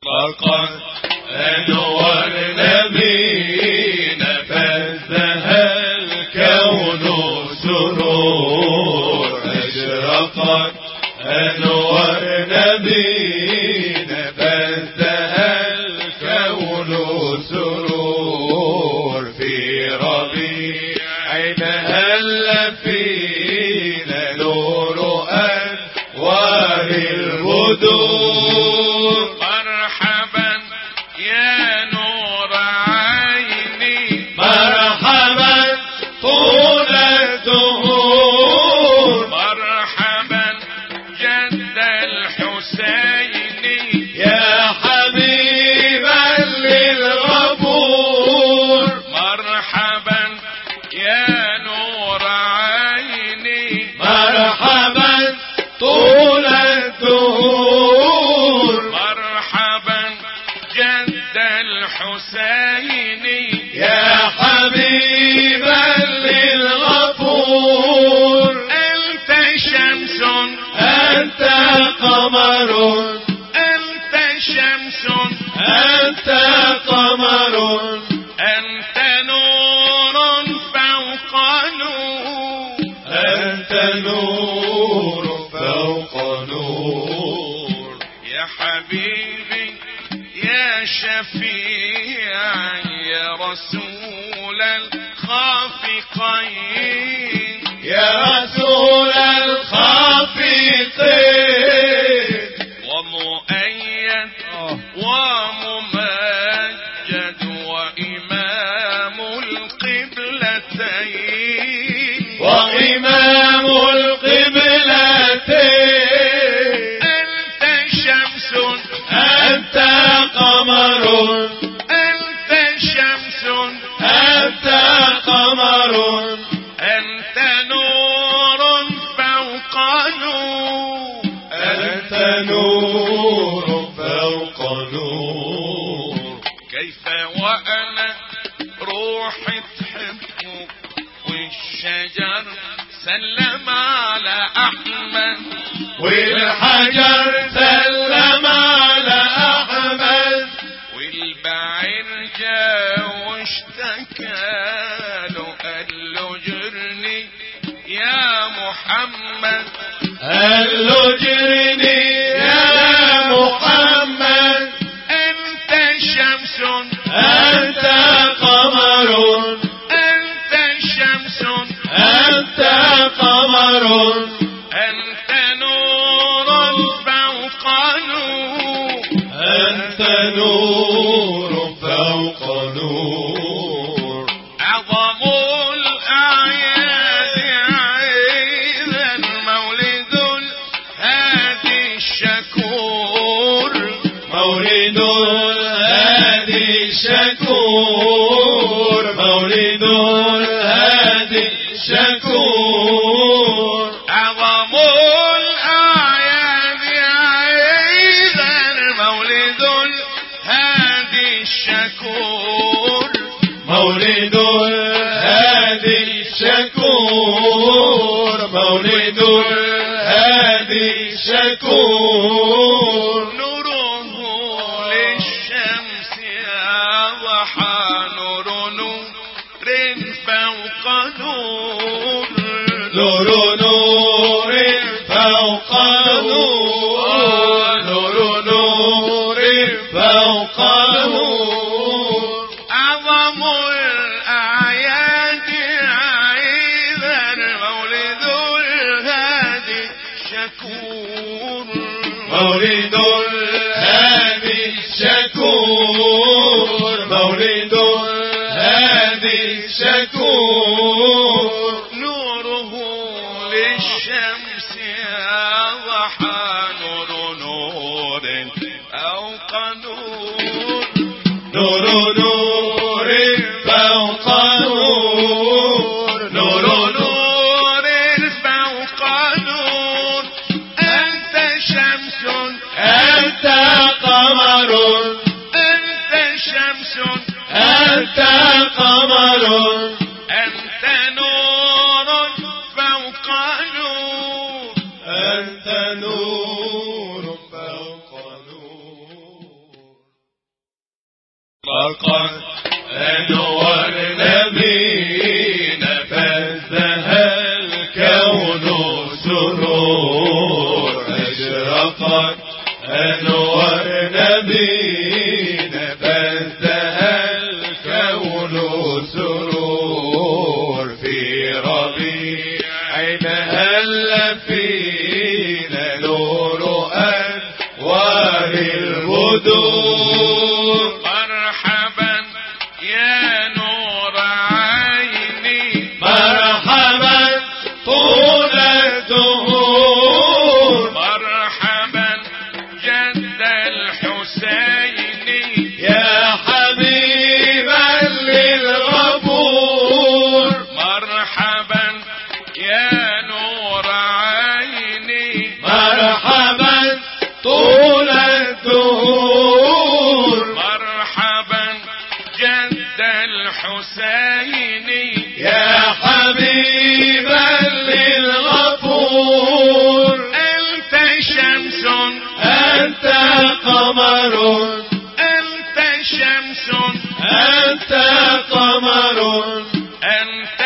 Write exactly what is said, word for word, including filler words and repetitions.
فقد أنورنا بينا فازدهى الكون سرور أشرقت أنورنا بينا فازدهى الكون سرور في ربيعنا هل فينا نور أنوار البدور مرحبا يا نور عيني مرحبا طول الدهور مرحبا جد الحسين يا حبيبا للغفور مرحبا يا نور عيني مرحبا طول الدهور مرحبا جد الحسين يا حبيبا للغفور أنت شمس أنت قمر أنت شمس أنت قمر أنت نور فوق نور أنت نور فوق نور يا حبيبي يا شفيع يا رسول الخافقين يا رسول الخافقين ومؤيد وممجد وإمام القبلتين وإمام القبلتين أنت شمس أنت قمر أنت شمس أنت قمر أنت نور فوق نور أنت نور فوق نور كيف وأنا روحي تحبك والشجر سلم على أحمد والحجر سلم على أحمد والبعير جا واشتكى له قال له جرني يا محمد قال له جرني يا محمد أنت شمس أنت قمر أنت شمس أنت قمر أنت نور فوق نور أنت نور فوق نور أعظم الأعياد عيدا مولد الهادي الشكور مولد الهادي الشكور مولد الهادي الشكور أعظم الأعياد عيدا مولد الهادي الشكور مولد الهادي الشكور مولد الهادي الشكور نوره للشمس أضحى نور نور فوق نور نور نور فوق نور نور نور فوق نور أعظم الأعياد عيدا مولد الهادي شكور مولد الهادي الشكور مولد الهادي الشكور نوره للشمس أضحى نور نور فوق نور نور نور فوق نور نور نور فوق نور أنت شمس أنت قمر أنت شمس أنت قمر أنت نور فوق نور أنت نور فوق نور فقد أنورنا بينا فازدهى الكون سرور أشرقت أنورنا بينا فازدهى الكون سرور في ربيعنا هل فينا نور أنوار البدور مرحبا يا نور عيني مرحبا طول الدهور مرحبا جد الحسين يا حبيبا للغفور مرحبا يا نور عيني مرحبا طول الدهور مرحبا جد الحسين يا حبيبا للغفور أنت شمس أنت قمر أنت شمس أنت قمر أنت